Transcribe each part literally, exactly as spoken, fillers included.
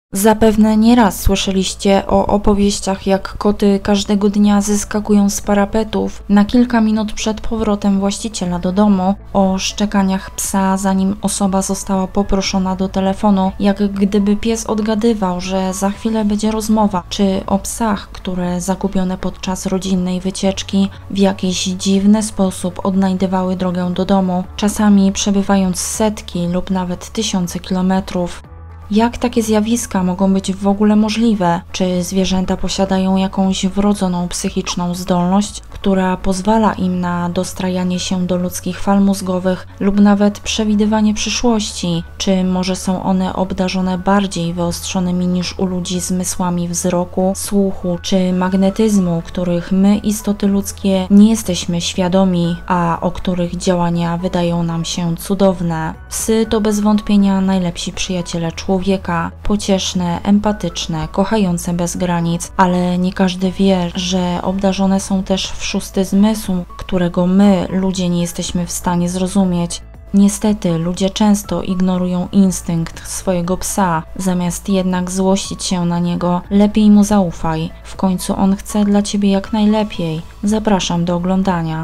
Zapewne nieraz słyszeliście o opowieściach, jak koty każdego dnia zeskakują z parapetów na kilka minut przed powrotem właściciela do domu, o szczekaniach psa, zanim osoba została poproszona do telefonu, jak gdyby pies odgadywał, że za chwilę będzie rozmowa, czy o psach, które zagubione podczas rodzinnej wycieczki w jakiś dziwny sposób odnajdywały drogę do domu, czasami przebywając setki lub nawet tysiące kilometrów. Jak takie zjawiska mogą być w ogóle możliwe? Czy zwierzęta posiadają jakąś wrodzoną psychiczną zdolność, która pozwala im na dostrajanie się do ludzkich fal mózgowych lub nawet przewidywanie przyszłości? Czy może są one obdarzone bardziej wyostrzonymi niż u ludzi zmysłami wzroku, słuchu czy magnetyzmu, których my, istoty ludzkie, nie jesteśmy świadomi, a o których działania wydają nam się cudowne? Psy to bez wątpienia najlepsi przyjaciele człowieka. Człowieka, pocieszne, empatyczne, kochające bez granic, ale nie każdy wie, że obdarzone są też w szósty zmysł, którego my, ludzie, nie jesteśmy w stanie zrozumieć. Niestety, ludzie często ignorują instynkt swojego psa, zamiast jednak złościć się na niego, lepiej mu zaufaj. W końcu on chce dla ciebie jak najlepiej. Zapraszam do oglądania.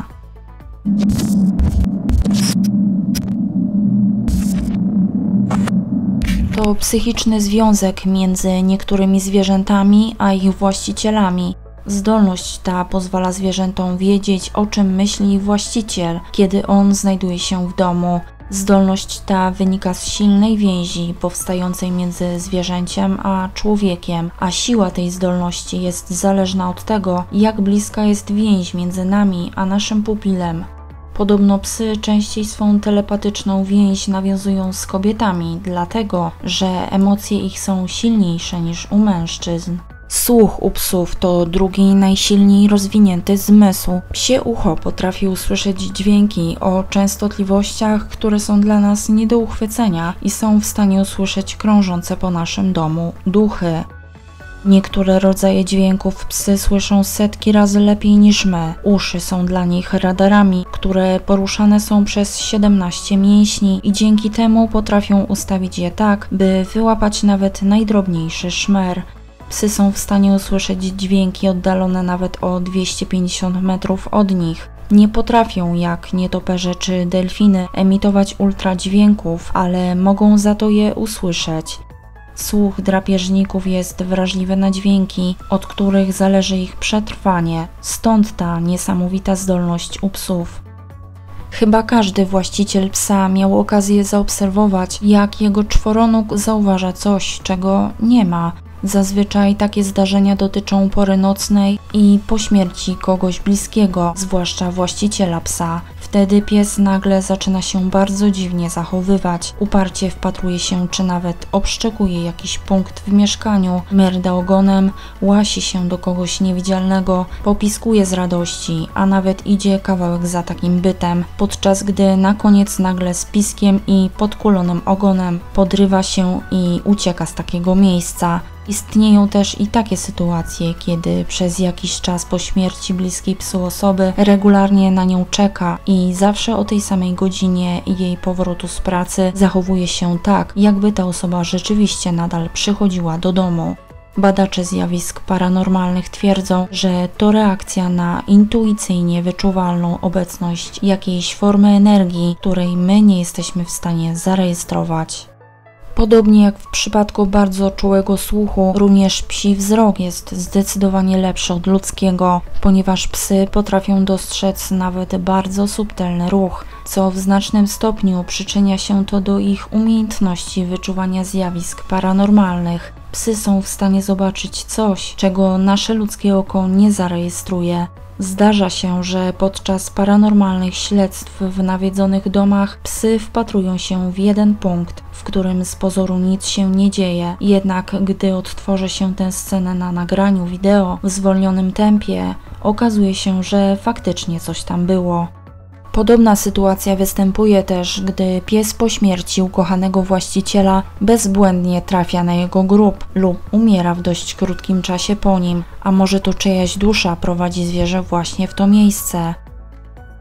To psychiczny związek między niektórymi zwierzętami a ich właścicielami. Zdolność ta pozwala zwierzętom wiedzieć, o czym myśli ich właściciel, kiedy on znajduje się w domu. Zdolność ta wynika z silnej więzi powstającej między zwierzęciem a człowiekiem, a siła tej zdolności jest zależna od tego, jak bliska jest więź między nami a naszym pupilem. Podobno psy częściej swą telepatyczną więź nawiązują z kobietami, dlatego że emocje ich są silniejsze niż u mężczyzn. Słuch u psów to drugi najsilniej rozwinięty zmysł. Psie ucho potrafi usłyszeć dźwięki o częstotliwościach, które są dla nas nie do uchwycenia i są w stanie usłyszeć krążące po naszym domu duchy. Niektóre rodzaje dźwięków psy słyszą setki razy lepiej niż my. Uszy są dla nich radarami, które poruszane są przez siedemnaście mięśni i dzięki temu potrafią ustawić je tak, by wyłapać nawet najdrobniejszy szmer. Psy są w stanie usłyszeć dźwięki oddalone nawet o dwieście pięćdziesiąt metrów od nich. Nie potrafią, jak nietoperze czy delfiny, emitować ultradźwięków, ale mogą za to je usłyszeć. Słuch drapieżników jest wrażliwy na dźwięki, od których zależy ich przetrwanie, stąd ta niesamowita zdolność u psów. Chyba każdy właściciel psa miał okazję zaobserwować, jak jego czworonóg zauważa coś, czego nie ma. Zazwyczaj takie zdarzenia dotyczą pory nocnej i po śmierci kogoś bliskiego, zwłaszcza właściciela psa. Wtedy pies nagle zaczyna się bardzo dziwnie zachowywać, uparcie wpatruje się czy nawet obszczekuje jakiś punkt w mieszkaniu, merda ogonem, łasi się do kogoś niewidzialnego, popiskuje z radości, a nawet idzie kawałek za takim bytem, podczas gdy na koniec nagle z piskiem i podkulonym ogonem podrywa się i ucieka z takiego miejsca. Istnieją też i takie sytuacje, kiedy przez jakiś czas po śmierci bliskiej psu osoby regularnie na nią czeka i zawsze o tej samej godzinie jej powrotu z pracy zachowuje się tak, jakby ta osoba rzeczywiście nadal przychodziła do domu. Badacze zjawisk paranormalnych twierdzą, że to reakcja na intuicyjnie wyczuwalną obecność jakiejś formy energii, której my nie jesteśmy w stanie zarejestrować. Podobnie jak w przypadku bardzo czułego słuchu, również psi wzrok jest zdecydowanie lepszy od ludzkiego, ponieważ psy potrafią dostrzec nawet bardzo subtelny ruch, co w znacznym stopniu przyczynia się to do ich umiejętności wyczuwania zjawisk paranormalnych. Psy są w stanie zobaczyć coś, czego nasze ludzkie oko nie zarejestruje. Zdarza się, że podczas paranormalnych śledztw w nawiedzonych domach psy wpatrują się w jeden punkt, w którym z pozoru nic się nie dzieje. Jednak gdy odtworzy się tę scenę na nagraniu wideo w zwolnionym tempie, okazuje się, że faktycznie coś tam było. Podobna sytuacja występuje też, gdy pies po śmierci ukochanego właściciela bezbłędnie trafia na jego grób lub umiera w dość krótkim czasie po nim, a może to czyjaś dusza prowadzi zwierzę właśnie w to miejsce.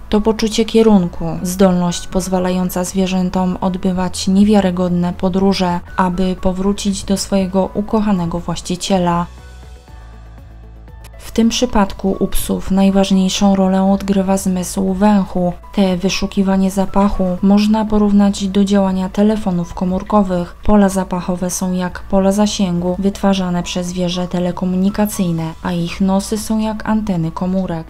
To poczucie kierunku, zdolność pozwalająca zwierzętom odbywać niewiarygodne podróże, aby powrócić do swojego ukochanego właściciela. W tym przypadku u psów najważniejszą rolę odgrywa zmysł węchu. Te wyszukiwanie zapachu można porównać do działania telefonów komórkowych. Pola zapachowe są jak pola zasięgu wytwarzane przez wieże telekomunikacyjne, a ich nosy są jak anteny komórek.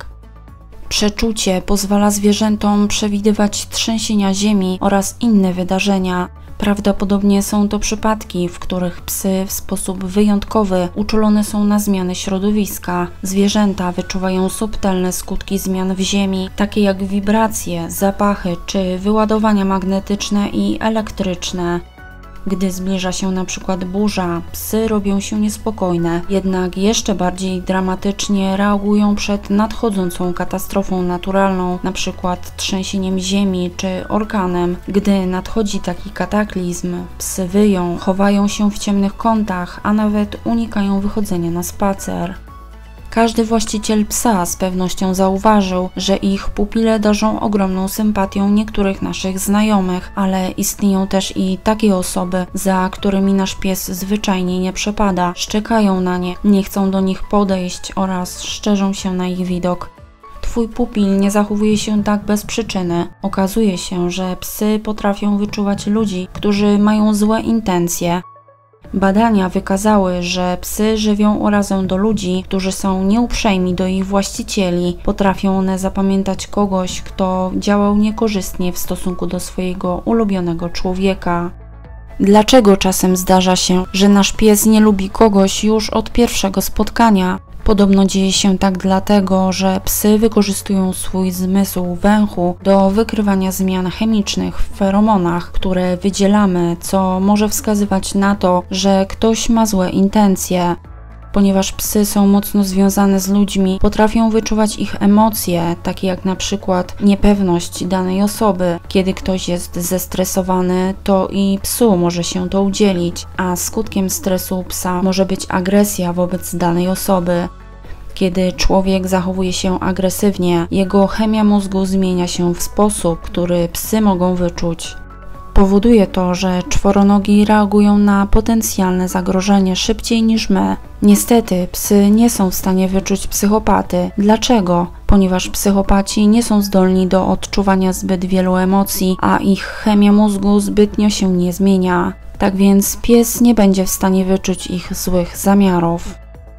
Przeczucie pozwala zwierzętom przewidywać trzęsienia ziemi oraz inne wydarzenia. Prawdopodobnie są to przypadki, w których psy w sposób wyjątkowy uczulone są na zmiany środowiska. Zwierzęta wyczuwają subtelne skutki zmian w ziemi, takie jak wibracje, zapachy czy wyładowania magnetyczne i elektryczne. Gdy zbliża się na przykład burza, psy robią się niespokojne, jednak jeszcze bardziej dramatycznie reagują przed nadchodzącą katastrofą naturalną, na przykład trzęsieniem ziemi czy orkanem. Gdy nadchodzi taki kataklizm, psy wyją, chowają się w ciemnych kątach, a nawet unikają wychodzenia na spacer. Każdy właściciel psa z pewnością zauważył, że ich pupile darzą ogromną sympatią niektórych naszych znajomych, ale istnieją też i takie osoby, za którymi nasz pies zwyczajnie nie przepada, szczekają na nie, nie chcą do nich podejść oraz szczerzą się na ich widok. Twój pupil nie zachowuje się tak bez przyczyny. Okazuje się, że psy potrafią wyczuwać ludzi, którzy mają złe intencje. Badania wykazały, że psy żywią urazę do ludzi, którzy są nieuprzejmi do ich właścicieli. Potrafią one zapamiętać kogoś, kto działał niekorzystnie w stosunku do swojego ulubionego człowieka. Dlaczego czasem zdarza się, że nasz pies nie lubi kogoś już od pierwszego spotkania? Podobno dzieje się tak dlatego, że psy wykorzystują swój zmysł węchu do wykrywania zmian chemicznych w feromonach, które wydzielamy, co może wskazywać na to, że ktoś ma złe intencje. Ponieważ psy są mocno związane z ludźmi, potrafią wyczuwać ich emocje, takie jak na przykład niepewność danej osoby. Kiedy ktoś jest zestresowany, to i psu może się to udzielić, a skutkiem stresu psa może być agresja wobec danej osoby. Kiedy człowiek zachowuje się agresywnie, jego chemia mózgu zmienia się w sposób, który psy mogą wyczuć. Powoduje to, że czworonogi reagują na potencjalne zagrożenie szybciej niż my. Niestety, psy nie są w stanie wyczuć psychopaty. Dlaczego? Ponieważ psychopaci nie są zdolni do odczuwania zbyt wielu emocji, a ich chemia mózgu zbytnio się nie zmienia. Tak więc pies nie będzie w stanie wyczuć ich złych zamiarów.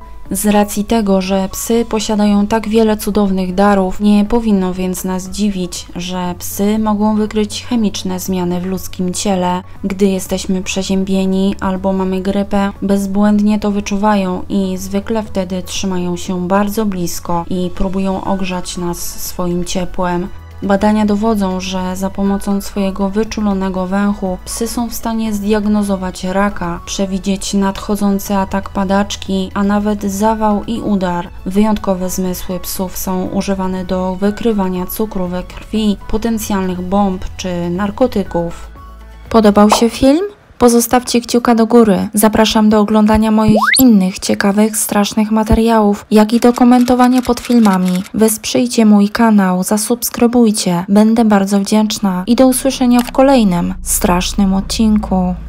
Z racji tego, że psy posiadają tak wiele cudownych darów, nie powinno więc nas dziwić, że psy mogą wykryć chemiczne zmiany w ludzkim ciele. Gdy jesteśmy przeziębieni albo mamy grypę, bezbłędnie to wyczuwają i zwykle wtedy trzymają się bardzo blisko i próbują ogrzać nas swoim ciepłem. Badania dowodzą, że za pomocą swojego wyczulonego węchu psy są w stanie zdiagnozować raka, przewidzieć nadchodzący atak padaczki, a nawet zawał i udar. Wyjątkowe zmysły psów są używane do wykrywania cukru we krwi, potencjalnych bomb czy narkotyków. Podobał się film? Pozostawcie kciuka do góry. Zapraszam do oglądania moich innych ciekawych, strasznych materiałów, jak i do komentowania pod filmami. Wesprzyjcie mój kanał, zasubskrybujcie. Będę bardzo wdzięczna i do usłyszenia w kolejnym strasznym odcinku.